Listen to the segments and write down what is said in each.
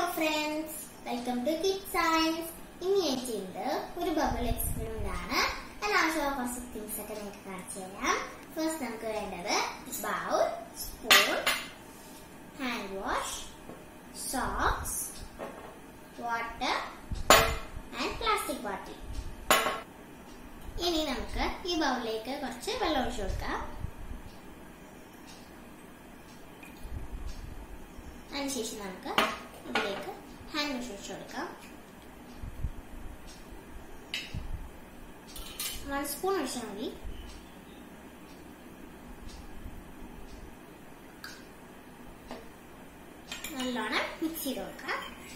friends, welcome to Kids Science. In this bubble experiment and also first things that I make. First, bowl, spoon, hand wash, socks, water, and plastic bottle. ഇനി നമുക്ക് ഈ ബൗളിലേക്ക് കുറച്ച് വെള്ളം ഒഴിച്ചു കൊടുക്കാം. അതിനുശേഷം നമുക്ക് ഇതിലേക്ക് ഹാൻഡ് വാഷ് ഒഴിച്ചു കൊടുക്കാം. 1 സ്പൂൺ ഒഴിച്ചാൽ മതി. നല്ലോണം മിക്സ് ചെയ്ത് കൊടുക്കാം.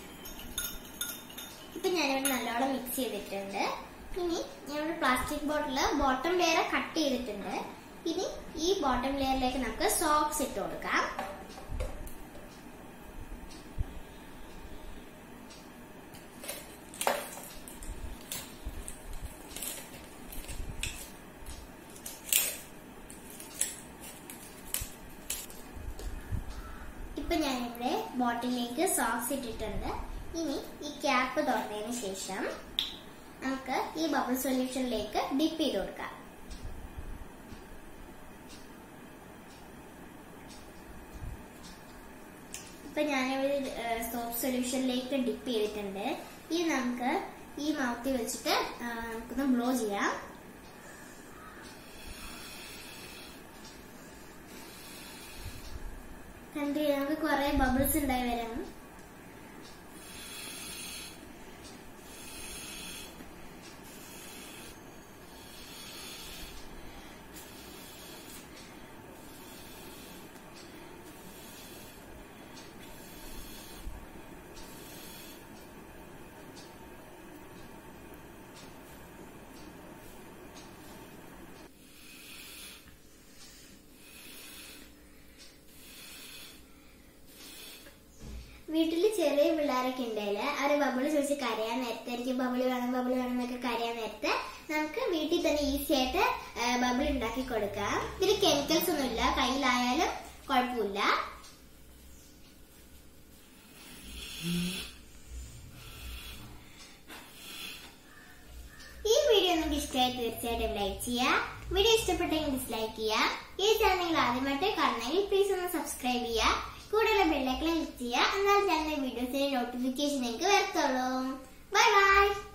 ഇപ്പൊ ഞാനിവിടെ നല്ലോണം മിക്സ് ചെയ്തിട്ടുണ്ട്. ഇനി ഞങ്ങളുടെ plastic bottle bottom layer cut ചെയ്തിട്ടുണ്ട്. ഇനി ഈ ബോട്ടം ലെയറിലേക്ക് നമുക്ക് സോക്സ് ഇട്ട് കൊടുക്കാം. ഇപ്പൊ ഞാനിവിടെ ബോട്ടിലേക്ക് സോക്സ് ഇട്ടിട്ടുണ്ട്. ഇനി ഈ ക്യാപ്പ് തുറന്നതിന് ശേഷം നമുക്ക് ഈ ബബിൾ സൊല്യൂഷനിലേക്ക് ഡിപ്പ് ചെയ്ത് കൊടുക്കാം. ഇപ്പൊ ഞാനിവിടെ സോപ്പ് സൊല്യൂഷനിലേക്ക് ഡിപ്പ് ചെയ്തിട്ടുണ്ട്. ഇനി നമുക്ക് ഈ മൗത്തിൽ വെച്ചിട്ട് നമുക്കൊന്ന് ബ്ലോ ചെയ്യാം. കണ്ടു നമുക്ക് കുറെ ബബിൾസ് ഉണ്ടായി വരാം. വീട്ടില് ചെറിയ പിള്ളേരൊക്കെ ഉണ്ടെങ്കിൽ അവര് ബബിള് ചോദിച്ച് കരയാൻ നേരത്തെ എനിക്ക് ബബിള് വേണം എന്നൊക്കെ കരയാൻ നേരത്തെ നമുക്ക് വീട്ടിൽ തന്നെ ഈസി ആയിട്ട് ബബിൾ ഉണ്ടാക്കി കൊടുക്കാം. ഇതിൽ കെമിക്കൽസ് ഒന്നുമില്ല, കയ്യിലായാലും കുഴപ്പമില്ല. ഈ വീഡിയോ നിങ്ങൾക്ക് ഇഷ്ടമായി തീർച്ചയായിട്ടും ലൈക്ക് ചെയ്യുക. വീഡിയോ ഇഷ്ടപ്പെട്ടെങ്കിൽ ഡിസ്ലൈക്ക് ചെയ്യുക. ഈ ചാനൽ നിങ്ങൾ ആദ്യമായിട്ട് കാണണമെങ്കിൽ പ്ലീസ് ഒന്ന് സബ്സ്ക്രൈബ് ചെയ്യുക. കൂടുതൽ ബെല്ലൈക്കൺ ക്ലിക്ക് ചെയ്യുക. എന്നാൽ ചാനൽ വീഡിയോസിന്റെ നോട്ടിഫിക്കേഷൻ നിങ്ങൾക്ക് വരത്തുള്ളൂ. Bye by.